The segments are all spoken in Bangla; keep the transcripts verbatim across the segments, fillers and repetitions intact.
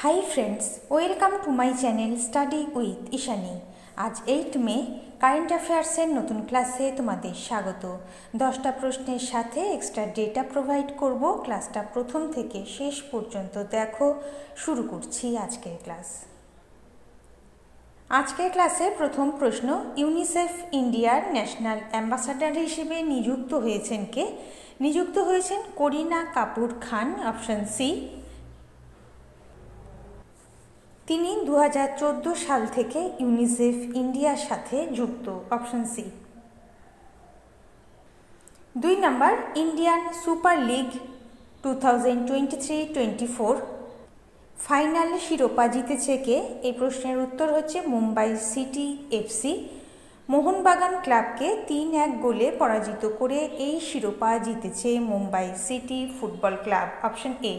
High friends, welcome to my channel study with Ishani. আজ এইট মে কারেন্ট অ্যাফেয়ার্সের নতুন ক্লাসে তোমাদের স্বাগত। দশটা প্রশ্নের সাথে এক্সট্রা ডেটা প্রোভাইড করব। ক্লাসটা প্রথম থেকে শেষ পর্যন্ত দেখো। শুরু করছি আজকের ক্লাস। আজকের ক্লাসে প্রথম প্রশ্ন, ইউনিসেফ ইন্ডিয়ার ন্যাশনাল অ্যাম্বাসাডার হিসেবে নিযুক্ত হয়েছেন কে? নিযুক্ত হয়েছেন করিনা কাপুর খান, অপশন সি। তিনি দু হাজার চোদ্দো সাল থেকে ইউনিসেফ ইন্ডিয়ার সাথে যুক্ত, অপশন সি। দুই নম্বর, Indian super league two thousand twenty three twenty four final শিরোপা জিতেছে কে? এই প্রশ্নের উত্তর হচ্ছে মুম্বাই সিটি এফসি। মোহনবাগান ক্লাবকে তিন এক গোলে পরাজিত করে এই শিরোপা জিতেছে Mumbai city football club, option A.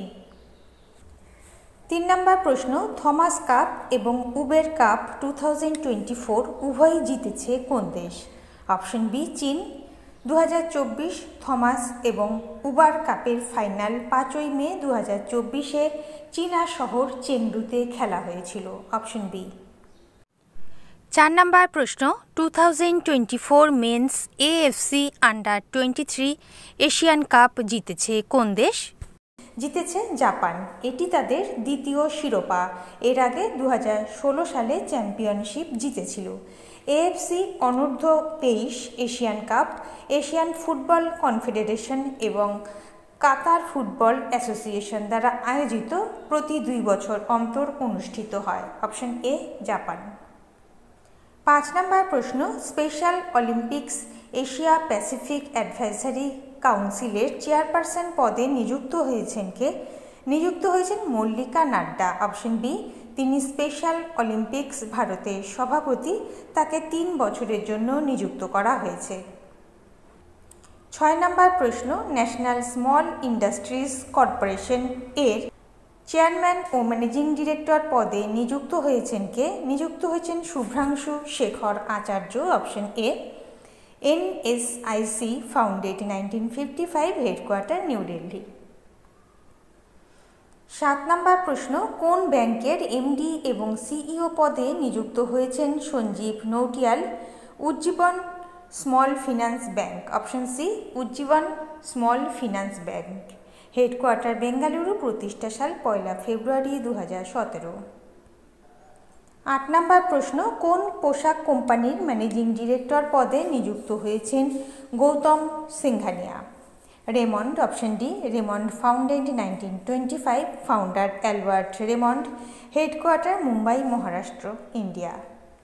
তিন নম্বর প্রশ্ন, থমাস কাপ এবং Uber cup two thousand twenty four উভয়ই জিতেছে কোন দেশ? অপশন বি, চীন। দু হাজার চব্বিশ থমাস এবং উবার কাপের ফাইনাল পাঁচই মে দু হাজার চব্বিশে চীনা শহর চেংডুতে খেলা হয়েছিল, অপশন বি। চার নম্বর প্রশ্ন, two thousand twenty four men's AFC under twenty three Asian cup জিতেছে কোন দেশ? জিতেছে জাপান। এটি তাদের দ্বিতীয় শিরোপা। এর আগে দু হাজার ষোলো সালে চ্যাম্পিয়নশিপ জিতেছিল। এএফসি অনূর্ধ্ব তেইশ Asian cup Asian football confederation এবং কাতার ফুটবল অ্যাসোসিয়েশন দ্বারা আয়োজিত প্রতি দুই বছর অন্তর অনুষ্ঠিত হয়, অপশন এ, জাপান। পাঁচ নম্বর প্রশ্ন, special Olympics Asia Pacific advisory কাউন্সিলের চেয়ারপারসন পদে নিযুক্ত হয়েছেন কে? নিযুক্ত হয়েছেন মল্লিকা নাড্ডা, অপশন বি। তিনি স্পেশাল অলিম্পিক্স ভারতের সভাপতি। তাকে তিন বছরের জন্য নিযুক্ত করা হয়েছে। ছয় নম্বর প্রশ্ন, ন্যাশনাল স্মল ইন্ডাস্ট্রিজ কর্পোরেশন এর চেয়ারম্যান ও ম্যানেজিং ডিরেক্টর পদে নিযুক্ত হয়েছেন কে? নিযুক্ত হয়েছেন Shubhranshu Shekhar Acharya, option A. NSIC founded nineteen fifty five, headquarter New Delhi. সাত নম্বর প্রশ্ন, কোন ব্যাংকের এমডি এবং সিইও পদে নিযুক্ত হয়েছেন Sanjeev Nautiyal? Ujjivan small finance bank, option C, Ujjivan small finance bank. Headquarter Bengaluru, প্রতিষ্ঠা সাল পয়লা ফেব্রুয়ারি দু হাজার সতেরো। আট নম্বর প্রশ্ন, কোন পোশাক কোম্পানির ম্যানেজিং ডিরেক্টর পদে নিযুক্ত হয়েছেন Gautam Singhania? Raymond, option D. Raymond founded nineteen twenty five, founder Albert Raymond. Headquarter Mumbai, Maharashtra, India.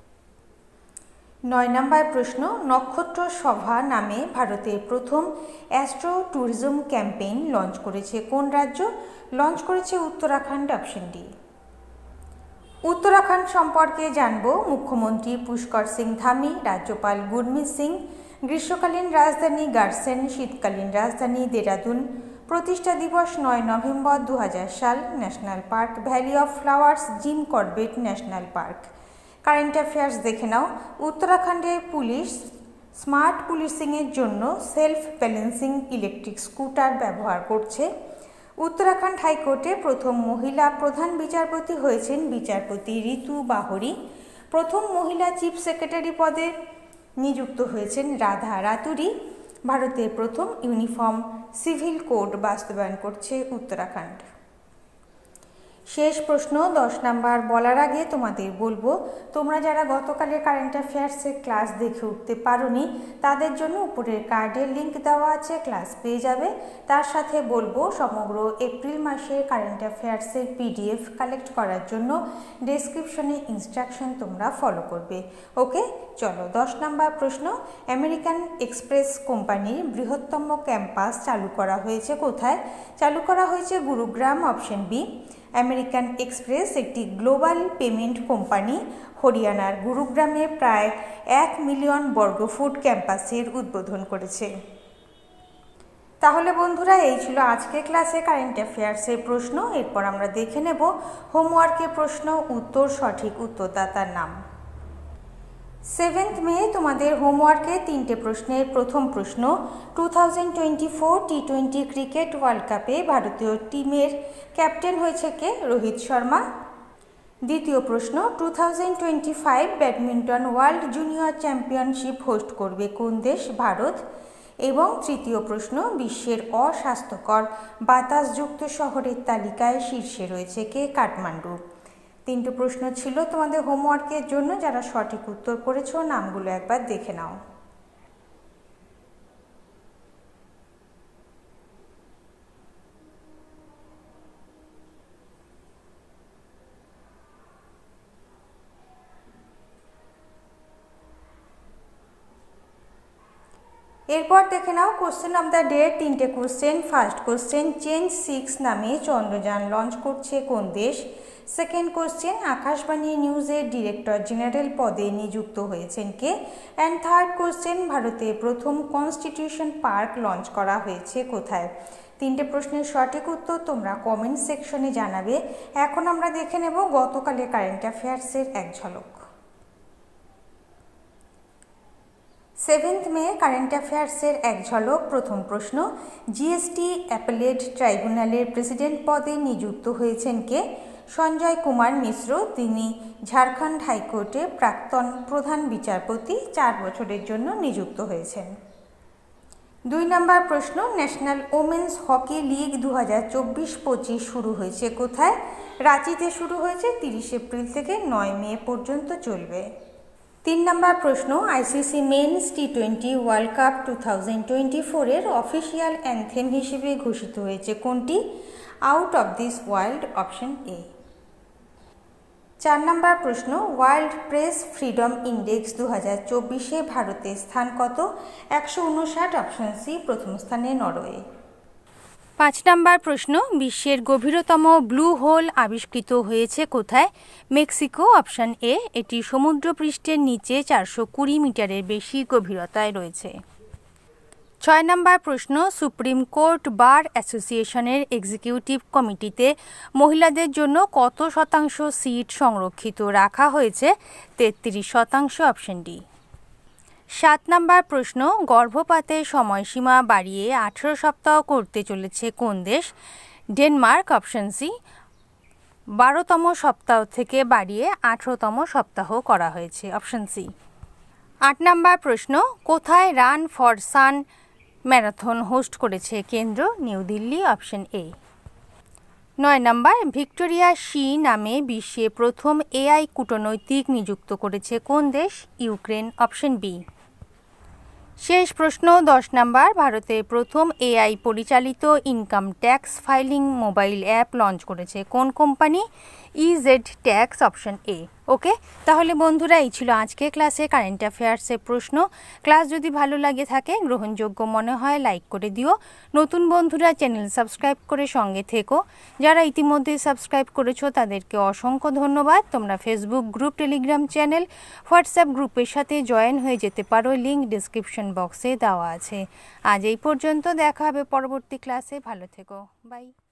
নয় নম্বর প্রশ্ন, নক্ষত্র সভা নামে ভারতের প্রথম অ্যাস্ট্রো ট্যুরিজম ক্যাম্পেইন লঞ্চ করেছে কোন রাজ্য? লঞ্চ করেছে উত্তরাখণ্ড, অপশন ডি। উত্তরাখণ্ড সম্পর্কে জানব। মুখ্যমন্ত্রী পুষ্কর সিং ধামি, রাজ্যপাল গুরমিত সিং। গ্রীষ্মকালীন রাজধানী গার্সেন, শীতকালীন রাজধানী দেরাদুন। প্রতিষ্ঠা দিবস নয় নভেম্বর দু হাজার সাল। National park valley of flowers, Jim Corbett national park. Current affairs দেখে নাও। উত্তরাখণ্ডের পুলিশ স্মার্ট পুলিশিংয়ের জন্য সেলফ ব্যালেন্সিং ইলেকট্রিক স্কুটার ব্যবহার করছে। উত্তরাখণ্ড হাইকোর্টে প্রথম মহিলা প্রধান বিচারপতি হয়েছেন বিচারপতি ঋতু বাহরি। প্রথম মহিলা চিফ সেক্রেটারি পদে নিযুক্ত হয়েছেন রাধা রাতুরি। ভারতের প্রথম ইউনিফর্ম সিভিল কোড বাস্তবায়ন করছে উত্তরাখণ্ড। শেষ প্রশ্ন, দশ নাম্বার বলার আগে তোমাদের বলবো, তোমরা যারা গতকালের কারেন্ট অ্যাফেয়ার্সের ক্লাস দেখে উঠতে পারোনি তাদের জন্য উপরের কার্ডের লিঙ্ক দেওয়া আছে, ক্লাস পেয়ে যাবে। তার সাথে বলবো, সমগ্র এপ্রিল মাসের কারেন্ট অ্যাফেয়ার্সের পিডিএফ কালেক্ট করার জন্য ডেসক্রিপশনে ইনস্ট্রাকশন তোমরা ফলো করবে। ওকে, চলো দশ নাম্বার প্রশ্ন, আমেরিকান এক্সপ্রেস কোম্পানির বৃহত্তম ক্যাম্পাস চালু করা হয়েছে কোথায়? চালু করা হয়েছে Gurugram, option B. American Express একটি গ্লোবাল পেমেন্ট কোম্পানি হরিয়ানার গুরুগ্রামে প্রায় এক মিলিয়ন বর্গফুট ক্যাম্পাসের উদ্বোধন করেছে। তাহলে বন্ধুরা, এই ছিল আজকের ক্লাসে কারেন্ট অ্যাফেয়ার্সের প্রশ্ন। এরপর আমরা দেখে নেব হোমওয়ার্কের প্রশ্ন, উত্তর, সঠিক উত্তরদাতার নাম। সেভেন্থ মে তোমাদের হোমওয়ার্কে তিনটে প্রশ্নের প্রথম প্রশ্ন, two thousand twenty four T twenty cricket world কাপে ভারতীয় টিমের ক্যাপ্টেন হয়েছে কে? রোহিত শর্মা। দ্বিতীয় প্রশ্ন, two thousand twenty five badminton world junior championship host করবে কোন দেশ? ভারত। এবং তৃতীয় প্রশ্ন, বিশ্বের অস্বাস্থ্যকর বাতাসযুক্ত শহরের তালিকায় শীর্ষে রয়েছে কে? কাঠমান্ডু। তিনটে প্রশ্ন ছিল তোমাদের হোমওয়ার্কের জন্য। যারা সঠিক উত্তর করেছো নামগুলো একবার দেখে নাও। এরপর দেখে নাও কোশ্চেন অফ দ্য ডে। তিনটে question. First question, change six নামে চন্দ্রযান লঞ্চ করছে কোন দেশ? সেকেন্ড কোশ্চেন, আকাশবাণী নিউজের ডিরেক্টর জেনারেল পদে নিযুক্ত হয়েছেন কে? অ্যান্ড থার্ড কোশ্চেন, ভারতে প্রথম কনস্টিটিউশন পার্ক লঞ্চ করা হয়েছে কোথায়? তিনটে প্রশ্নের সঠিক উত্তর তোমরা কমেন্ট সেকশনে জানাবে। এখন আমরা দেখে নেব গতকালের কারেন্ট অ্যাফেয়ার্সের এক ঝলক। সেভেন্থ মে কারেন্ট অ্যাফেয়ার্সের এক ঝলক। প্রথম প্রশ্ন, জিএসটি অ্যাপেলেট ট্রাইব্যুনালের প্রেসিডেন্ট পদে নিযুক্ত হয়েছেন কে? সঞ্জয় কুমার মিশ্র। তিনি ঝাড়খণ্ড হাইকোর্টে প্রাক্তন প্রধান বিচারপতি, চার বছরের জন্য নিযুক্ত হয়েছেন। দুই নম্বর প্রশ্ন, ন্যাশনাল ওমেন্স হকি লিগ দু হাজার চব্বিশ পঁচিশ শুরু হয়েছে কোথায়? রাঁচিতে শুরু হয়েছে, তিরিশ এপ্রিল থেকে নয় মে পর্যন্ত চলবে। তিন নম্বর প্রশ্ন, ICC men's T twenty world cup two thousand twenty ফোরের অফিসিয়াল অ্যান্থেম হিসেবে ঘোষিত হয়েছে কোনটি? Out of this world, option A. চার নম্বর প্রশ্ন, ওয়ার্ল্ড প্রেস ফ্রিডম ইন্ডেক্স দু হাজার চব্বিশে ভারতের স্থান কত? একশো উনষাট, অপশন সি। প্রথম স্থানে নরওয়ে। পাঁচ নম্বর প্রশ্ন, বিশ্বের গভীরতম ব্লু হোল আবিষ্কৃত হয়েছে কোথায়? Mexico, option A. এটি সমুদ্রপৃষ্ঠের নিচে চারশো কুড়ি মিটারের বেশি গভীরতায় রয়েছে। ছয় নম্বর প্রশ্ন, সুপ্রিম কোর্ট বার অ্যাসোসিয়েশনের এক্সিকিউটিভ কমিটিতে মহিলাদের জন্য কত শতাংশ সিট সংরক্ষিত রাখা হয়েছে? তেত্রিশ শতাংশ, অপশন ডি। সাত নম্বর প্রশ্ন, গর্ভপাতের সময়সীমা বাড়িয়ে আঠেরো সপ্তাহ করতে চলেছে কোন দেশ? Denmark, option C. বারোতম সপ্তাহ থেকে বাড়িয়ে আঠেরোতম সপ্তাহ করা হয়েছে, অপশন সি। আট নম্বর প্রশ্ন, কোথায় run for sun marathon host করেছে কেন্দ্র? New Delhi, option A. নয় নম্বর, ভিক্টোরিয়া শি নামে বিশ্বে প্রথম এআই কূটনৈতিক নিযুক্ত করেছে কোন দেশ? Ukraine, option B. শেষ প্রশ্ন দশ নম্বর, ভারতের প্রথম এআই পরিচালিত income tax filing mobile app launch করেছে কোন কোম্পানি? EZ tax, option A. Okay, তাহলে বন্ধুরা এই ছিল আজকে ক্লাসে কারেন্ট অ্যাফেয়ার্সের প্রশ্ন। ক্লাস যদি ভালো লাগে থাকে, গ্রহণযোগ্য মনে হয়, লাইক করে দিও। নতুন বন্ধুরা চ্যানেল সাবস্ক্রাইব করে সঙ্গে থেকো। যারা ইতিমধ্যে সাবস্ক্রাইব করেছো তাদেরকে অসংখ্য ধন্যবাদ। তোমরা Facebook group, Telegram channel, WhatsApp গ্রুপের সাথে জয়েন হয়ে যেতে পারো, লিঙ্ক ডিসক্রিপশন বক্সে দেওয়া আছে। আজ এই পর্যন্ত, দেখা হবে পরবর্তী ক্লাসে। ভালো থেকো, বাই।